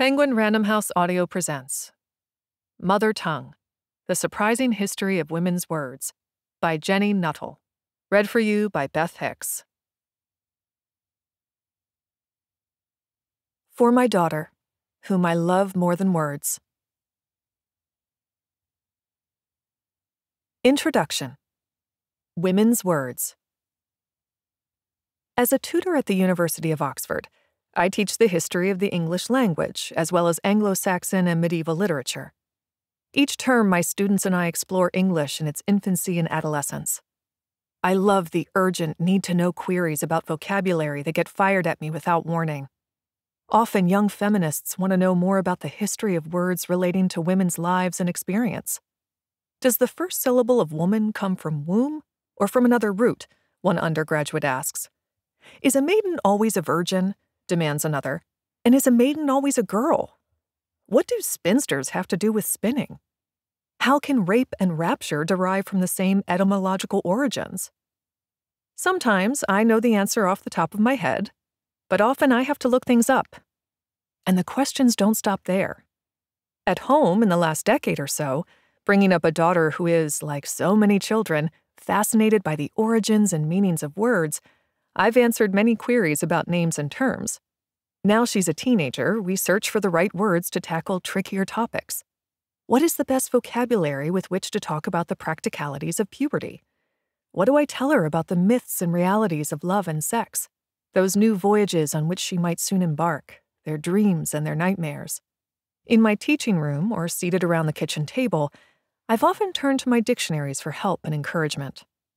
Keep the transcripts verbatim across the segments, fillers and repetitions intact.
Penguin Random House Audio presents Mother Tongue, The Surprising History of Women's Words by Jenni Nuttall. Read for you by Beth Hicks. For my daughter, whom I love more than words. Introduction. Women's Words. As a tutor at the University of Oxford, I teach the history of the English language, as well as Anglo-Saxon and medieval literature. Each term, my students and I explore English in its infancy and adolescence. I love the urgent, need-to-know queries about vocabulary that get fired at me without warning. Often, young feminists want to know more about the history of words relating to women's lives and experience. Does the first syllable of woman come from womb or from another root? One undergraduate asks. Is a maiden always a virgin? Demands another. And is a maiden always a girl? What do spinsters have to do with spinning? How can rape and rapture derive from the same etymological origins? Sometimes I know the answer off the top of my head, but often I have to look things up. And the questions don't stop there. At home, in the last decade or so, bringing up a daughter who is, like so many children, fascinated by the origins and meanings of words, I've answered many queries about names and terms. Now she's a teenager, we search for the right words to tackle trickier topics. What is the best vocabulary with which to talk about the practicalities of puberty? What do I tell her about the myths and realities of love and sex? Those new voyages on which she might soon embark, their dreams and their nightmares. In my teaching room, or seated around the kitchen table, I've often turned to my dictionaries for help and encouragement.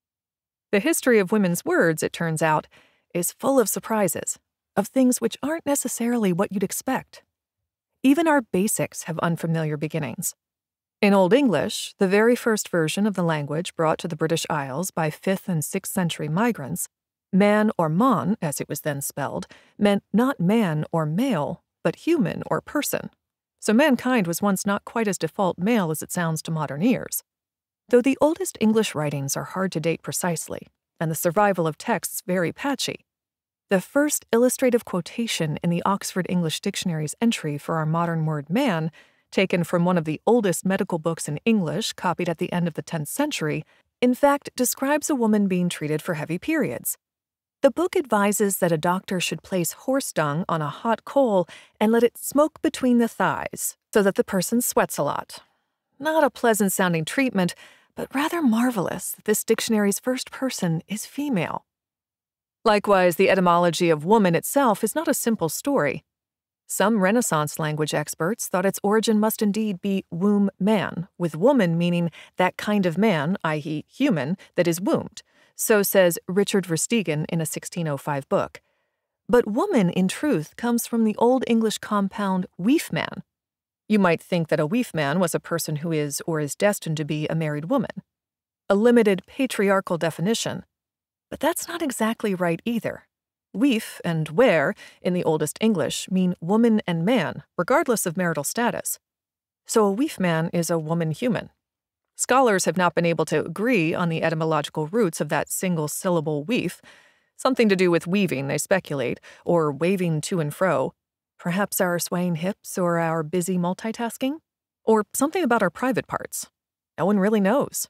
The history of women's words, it turns out, is full of surprises, of things which aren't necessarily what you'd expect. Even our basics have unfamiliar beginnings. In Old English, the very first version of the language brought to the British Isles by fifth and sixth century migrants, man or mon, as it was then spelled, meant not man or male, but human or person. So mankind was once not quite as default male as it sounds to modern ears. Though the oldest English writings are hard to date precisely, and the survival of texts very patchy, the first illustrative quotation in the Oxford English Dictionary's entry for our modern word man, taken from one of the oldest medical books in English copied at the end of the tenth century, in fact describes a woman being treated for heavy periods. The book advises that a doctor should place horse dung on a hot coal and let it smoke between the thighs so that the person sweats a lot. Not a pleasant-sounding treatment, but rather marvelous that this dictionary's first person is female. Likewise, the etymology of woman itself is not a simple story. Some Renaissance language experts thought its origin must indeed be womb man, with woman meaning that kind of man, that is human, that is wombed. So says Richard Verstegen in a sixteen oh five book. But woman, in truth, comes from the Old English compound weefman. You might think that a weefman was a person who is or is destined to be a married woman. A limited patriarchal definition. But that's not exactly right either. Weef and were, in the oldest English, mean woman and man, regardless of marital status. So a weefman is a woman-human. Scholars have not been able to agree on the etymological roots of that single-syllable weef, something to do with weaving, they speculate, or waving to and fro. Perhaps our swaying hips or our busy multitasking? Or something about our private parts. No one really knows.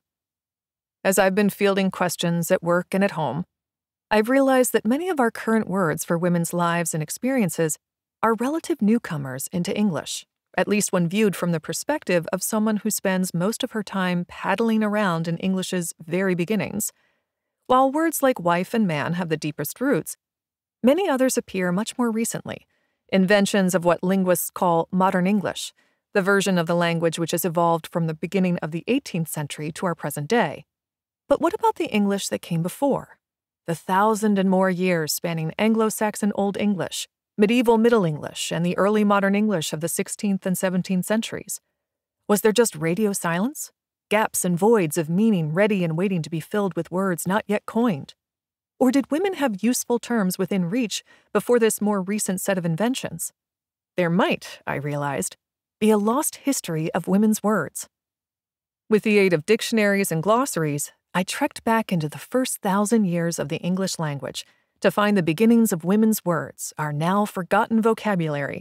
As I've been fielding questions at work and at home, I've realized that many of our current words for women's lives and experiences are relative newcomers into English, at least when viewed from the perspective of someone who spends most of her time paddling around in English's very beginnings. While words like wife and man have the deepest roots, many others appear much more recently, inventions of what linguists call modern English, the version of the language which has evolved from the beginning of the eighteenth century to our present day. But what about the English that came before? The thousand and more years spanning Anglo-Saxon Old English, medieval Middle English, and the early modern English of the sixteenth and seventeenth centuries. Was there just radio silence? Gaps and voids of meaning ready and waiting to be filled with words not yet coined? Or did women have useful terms within reach before this more recent set of inventions? There might, I realized, be a lost history of women's words. With the aid of dictionaries and glossaries, I trekked back into the first thousand years of the English language to find the beginnings of women's words, our now forgotten vocabulary,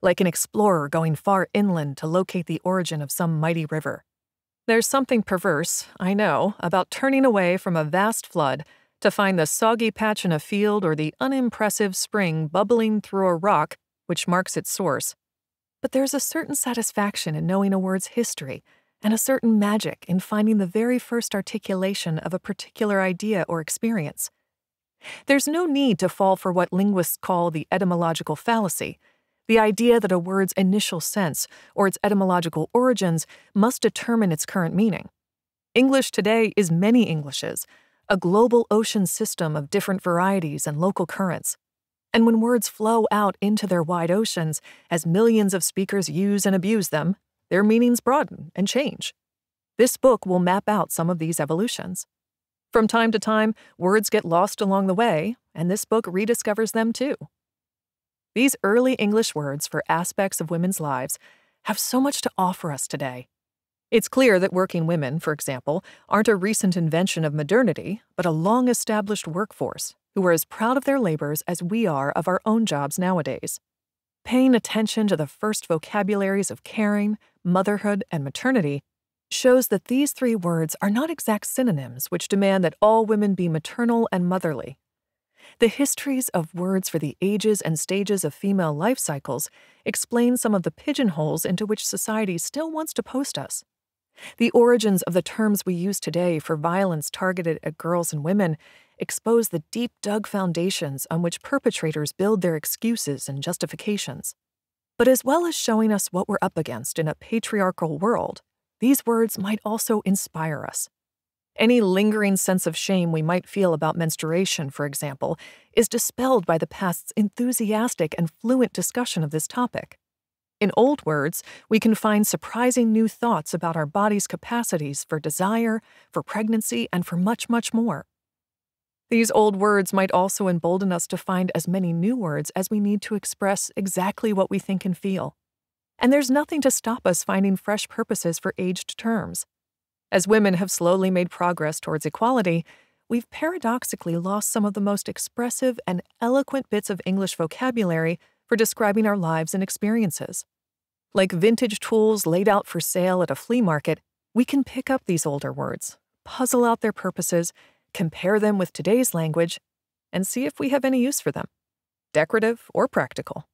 like an explorer going far inland to locate the origin of some mighty river. There's something perverse, I know, about turning away from a vast flood to find the soggy patch in a field or the unimpressive spring bubbling through a rock which marks its source. But there's a certain satisfaction in knowing a word's history, and a certain magic in finding the very first articulation of a particular idea or experience. There's no need to fall for what linguists call the etymological fallacy, the idea that a word's initial sense or its etymological origins must determine its current meaning. English today is many Englishes, a global ocean system of different varieties and local currents. And when words flow out into their wide oceans, as millions of speakers use and abuse them, their meanings broaden and change. This book will map out some of these evolutions. From time to time, words get lost along the way, and this book rediscovers them too. These early English words for aspects of women's lives have so much to offer us today. It's clear that working women, for example, aren't a recent invention of modernity, but a long-established workforce who are as proud of their labors as we are of our own jobs nowadays. Paying attention to the first vocabularies of caring, motherhood, and maternity shows that these three words are not exact synonyms which demand that all women be maternal and motherly. The histories of words for the ages and stages of female life cycles explain some of the pigeonholes into which society still wants to post us. The origins of the terms we use today for violence targeted at girls and women expose the deep-dug foundations on which perpetrators build their excuses and justifications. But as well as showing us what we're up against in a patriarchal world, these words might also inspire us. Any lingering sense of shame we might feel about menstruation, for example, is dispelled by the past's enthusiastic and fluent discussion of this topic. In old words, we can find surprising new thoughts about our body's capacities for desire, for pregnancy, and for much, much more. These old words might also embolden us to find as many new words as we need to express exactly what we think and feel. And there's nothing to stop us finding fresh purposes for aged terms. As women have slowly made progress towards equality, we've paradoxically lost some of the most expressive and eloquent bits of English vocabulary for describing our lives and experiences. Like vintage tools laid out for sale at a flea market, we can pick up these older words, puzzle out their purposes, compare them with today's language, and see if we have any use for them, decorative or practical.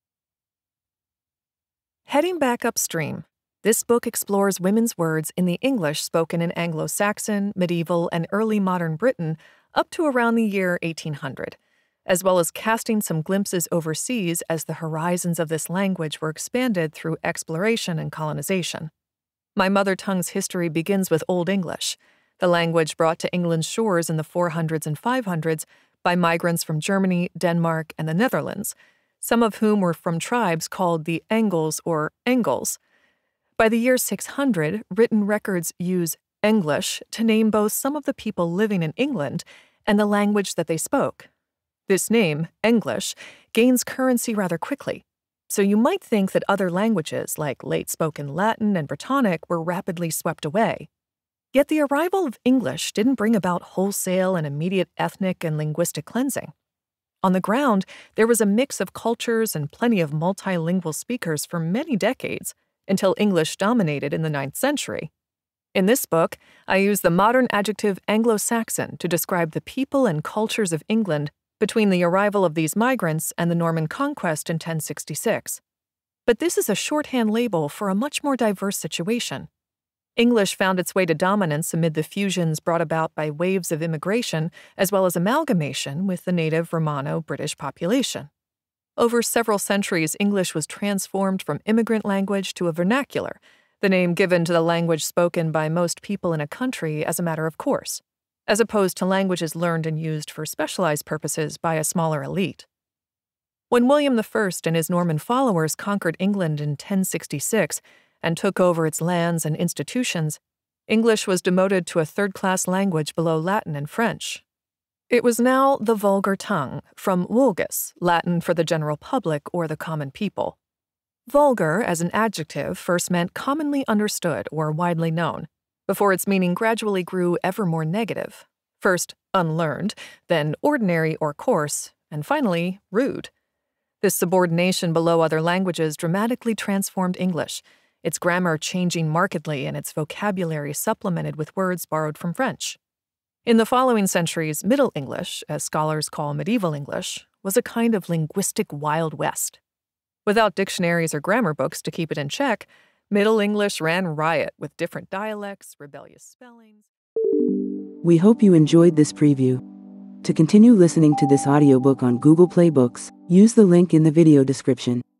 Heading back upstream, this book explores women's words in the English spoken in Anglo-Saxon, medieval, and early modern Britain up to around the year eighteen hundred, as well as casting some glimpses overseas as the horizons of this language were expanded through exploration and colonization. My mother tongue's history begins with Old English, the language brought to England's shores in the four hundreds and five hundreds by migrants from Germany, Denmark, and the Netherlands, some of whom were from tribes called the Angles or Engels. By the year six hundred, written records use English to name both some of the people living in England and the language that they spoke. This name, English, gains currency rather quickly, so you might think that other languages like late-spoken Latin and Brittonic were rapidly swept away. Yet the arrival of English didn't bring about wholesale and immediate ethnic and linguistic cleansing. On the ground, there was a mix of cultures and plenty of multilingual speakers for many decades, until English dominated in the ninth century. In this book, I use the modern adjective Anglo-Saxon to describe the people and cultures of England between the arrival of these migrants and the Norman conquest in ten sixty-six. But this is a shorthand label for a much more diverse situation. English found its way to dominance amid the fusions brought about by waves of immigration, as well as amalgamation with the native Romano-British population. Over several centuries, English was transformed from immigrant language to a vernacular, the name given to the language spoken by most people in a country as a matter of course, as opposed to languages learned and used for specialized purposes by a smaller elite. When William the First and his Norman followers conquered England in ten sixty-six and took over its lands and institutions, English was demoted to a third-class language below Latin and French. It was now the vulgar tongue, from vulgus, Latin for the general public or the common people. Vulgar, as an adjective, first meant commonly understood or widely known, before its meaning gradually grew ever more negative. First, unlearned, then ordinary or coarse, and finally, rude. This subordination below other languages dramatically transformed English, its grammar changing markedly and its vocabulary supplemented with words borrowed from French. In the following centuries, Middle English, as scholars call medieval English, was a kind of linguistic Wild West. Without dictionaries or grammar books to keep it in check, Middle English ran riot with different dialects, rebellious spellings. We hope you enjoyed this preview. To continue listening to this audiobook on Google Play Books, use the link in the video description.